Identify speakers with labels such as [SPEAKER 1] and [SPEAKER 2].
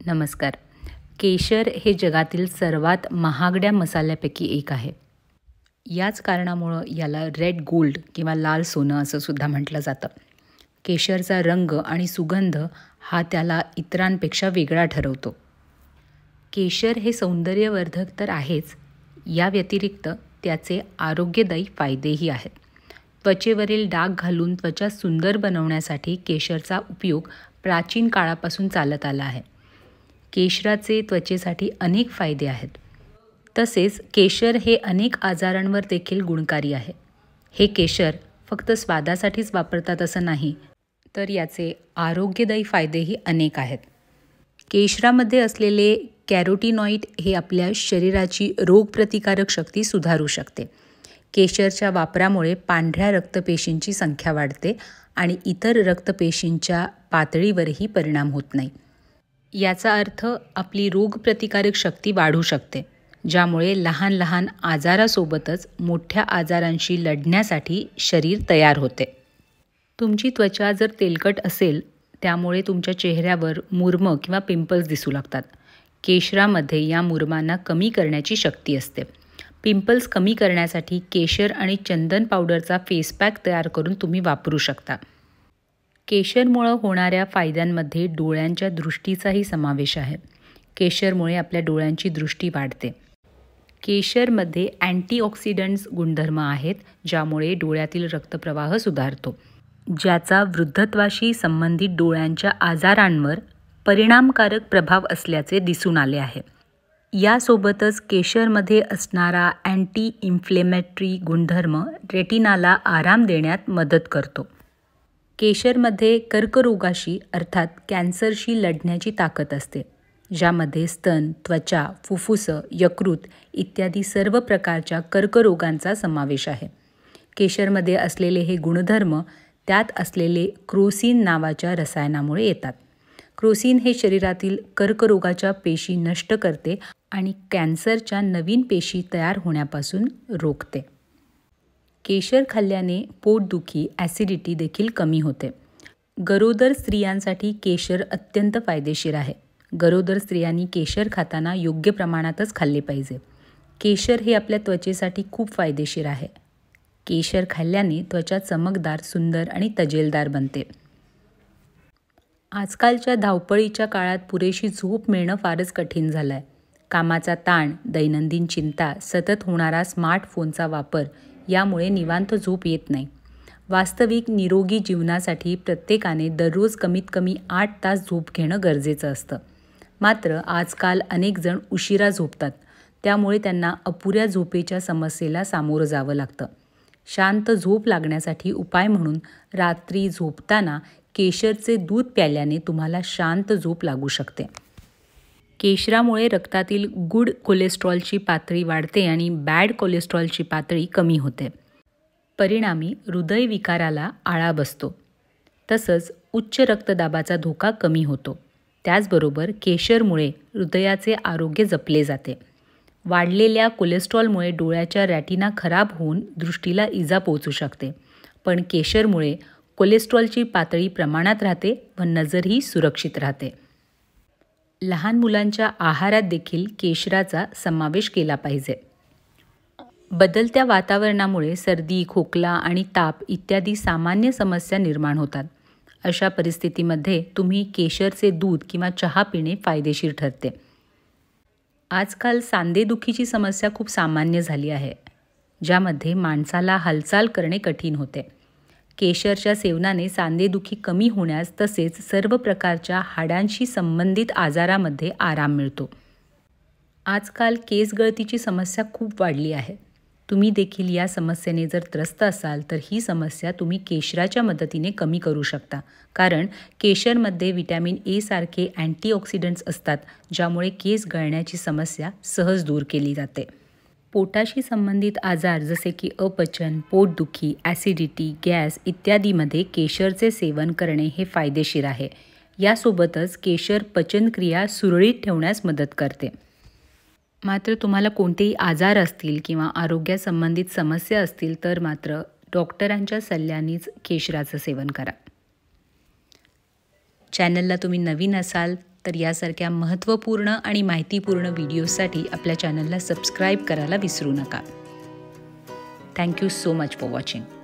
[SPEAKER 1] नमस्कार. केशर हे जगातील सर्वात महागड्या मसाल्यापैकी एक आहे. याच कारणामुळं याला रेड गोल्ड किंवा लाल सोनं असं सुद्धा म्हटलं जातं. केशरचा रंग आणि सुगंध हा त्याला इतरांपेक्षा वेगळा ठरवतो. केशर हे सौंदर्यवर्धक तर आहेच, या व्यतिरिक्त त्याचे आरोग्यदायी फायदेही आहेत. त्वचेवरील डाग घालून त्वचा सुंदर बनवण्यासाठी केशरचा उपयोग प्राचीन काळापासून चालत आला आहे. केशराचे त्वचेसाठी अनेक फायदे आहेत. तसेच केशर हे अनेक आजारांवर देखील गुणकारी आहे. हे केशर फक्त स्वादासाठीच वापरतात असं नाही, तर याचे आरोग्यदायी फायदेही अनेक आहेत. केशरामध्ये असलेले कॅरोटीनॉइड हे आपल्या शरीराची रोगप्रतिकारक शक्ती सुधारू शकते. केशरच्या वापरामुळे पांढऱ्या रक्तपेशींची संख्या वाढते आणि इतर रक्तपेशींच्या पातळीवरही परिणाम होत नाही. याचा अर्थ आपली रोगप्रतिकारक शक्ती वाढू शकते, ज्यामुळे लहान लहान आजारासोबतच मोठ्या आजारांशी लढण्यासाठी शरीर तयार होते. तुमची त्वचा जर तेलकट असेल, त्यामुळे तुमच्या चेहऱ्यावर मुर्म किंवा पिंपल्स दिसू लागतात. केशरामध्ये या मुर्मांना कमी करण्याची शक्ती असते. पिंपल्स कमी करण्यासाठी केशर आणि चंदन पावडरचा फेस पॅक तयार करून तुम्ही वापरू शकता. केशरमुळे होणाऱ्या फायद्यांमध्ये डोळ्यांच्या दृष्टीचाही समावेश आहे. केशरमुळे आपल्या डोळ्यांची दृष्टी वाढते. केशरमध्ये अँटीऑक्सिडंट्स गुणधर्म आहेत, ज्यामुळे डोळ्यातील रक्तप्रवाह सुधारतो, ज्याचा वृद्धत्वाशी संबंधित डोळ्यांच्या आजारांवर परिणामकारक प्रभाव असल्याचे दिसून आले आहे. यासोबतच केशरमध्ये असणारा अँटी इन्फ्लेमेटरी गुणधर्म रेटिनाला आराम देण्यात मदत करतो. केशरमध्ये कर्करोगाशी अर्थात कॅन्सरशी लढण्याची ताकद असते, ज्यामध्ये स्तन, त्वचा, फुफ्फुसं, यकृत इत्यादी सर्व प्रकारच्या कर्करोगांचा समावेश आहे. केशरमध्ये असलेले हे गुणधर्म त्यात असलेले क्रोसिन नावाच्या रसायनामुळे येतात. क्रोसिन हे शरीरातील कर्करोगाच्या पेशी नष्ट करते आणि कॅन्सरच्या नवीन पेशी तयार होण्यापासून रोखते. केशर खाल्ल्याने पोटदुखी, ॲसिडिटी देखील कमी होते. गरोदर स्त्रियांसाठी केशर अत्यंत फायदेशीर आहे. गरोदर स्त्रियांनी केशर खाताना योग्य प्रमाणातच खाल्ले पाहिजे. केशर हे आपल्या त्वचेसाठी खूप फायदेशीर आहे. केशर खाल्ल्याने त्वचा चमकदार, सुंदर आणि तजेलदार बनते. आजकालच्या धावपळीच्या काळात पुरेशी झोप मिळणं फारच कठीण झालं आहे. कामाचा ताण, दैनंदिन चिंता, सतत होणारा स्मार्टफोनचा वापर यामुळे निवांत झोप येत नाही. वास्तविक निरोगी जीवनासाठी प्रत्येकाने दररोज कमीत कमी 8 तास झोप घेणं गरजेचं असतं. मात्र आजकाल अनेक जण उशिरा झोपतात, त्यामुळे त्यांना अपुऱ्या झोपेच्या समस्येला सामोरं जावं लागतं. शांत झोप लागण्यासाठी उपाय म्हणून रात्री झोपताना केशरचे दूध प्यायल्याने तुम्हाला शांत झोप लागू शकते. केशरामुळे रक्तातील गुड कोलेस्ट्रॉलची पातळी वाढते आणि बॅड कोलेस्ट्रॉलची पातळी कमी होते. परिणामी हृदयविकाराला आळा बसतो. तसंच उच्च रक्तदाबाचा धोका कमी होतो. त्याचबरोबर केशरमुळे हृदयाचे आरोग्य जपले जाते. वाढलेल्या कोलेस्ट्रॉलमुळे डोळ्याच्या रॅटिना खराब होऊन दृष्टीला इजा पोहोचू शकते. पण केशरमुळे कोलेस्ट्रॉलची पातळी प्रमाणात राहते व नजरही सुरक्षित राहते. लहान मुलांच्या आहारात देखील केशराचा समावेश केला पाहिजे. बदलत्या वातावरणामुळे सर्दी, खोकला आणि ताप इत्यादी सामान्य समस्या निर्माण होतात. अशा परिस्थितीमध्ये तुम्ही केशरचे दूध किंवा चहा पिणे फायदेशीर ठरते. आजकाल सांधेदुखीची समस्या खूप सामान्य झाली आहे, ज्यामध्ये माणसाला हालचाल करणे कठीण होते. केशरच्या सेवनाने सांधेदुखी कमी होण्यास तसेच सर्व प्रकारच्या हाडांशी संबंधित आजारामध्ये आराम मिळतो. आजकाल केस गळतीची समस्या खूप वाढली आहे. तुम्ही देखील या समस्येने जर त्रस्त असाल तर ही समस्या तुम्ही केशराच्या मदतीने कमी करू शकता. कारण केशरमध्ये व्हिटॅमिन ए सारखे अँटीऑक्सिडंट्स असतात, ज्यामुळे केस गळण्याची समस्या सहज दूर केली जाते. पोटाशी संबंधित आजार जसे की अपचन, पोटदुखी, ॲसिडिटी, गॅस इत्यादीमध्ये केशरचे सेवन करणे हे फायदेशीर आहे. यासोबतच केशर पचनक्रिया सुरळीत ठेवण्यास मदत करते. मात्र तुम्हाला कोणतेही आजार असतील किंवा आरोग्यासंबंधित समस्या असतील तर मात्र डॉक्टरांच्या सल्ल्यानेच केशराचं सेवन करा. चॅनलला तुम्ही नवीन असाल तर यासारख्या महत्त्वपूर्ण आणि माहितीपूर्ण व्हिडिओसाठी आपल्या चॅनलला सबस्क्राईब करायला विसरू नका. Thank you so much for watching.